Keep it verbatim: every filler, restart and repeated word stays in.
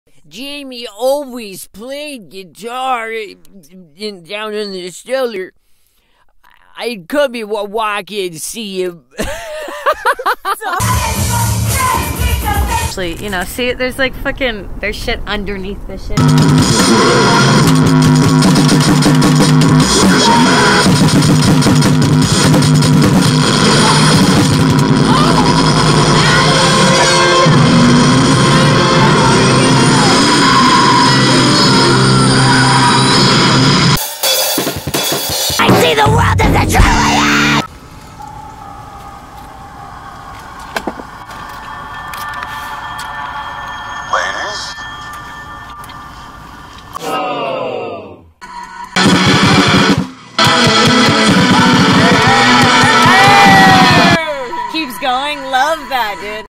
Jamie always played guitar in, down in the cellar. I'd come and walk in and see him. Actually, you know, see, there's like fucking, there's shit underneath this shit.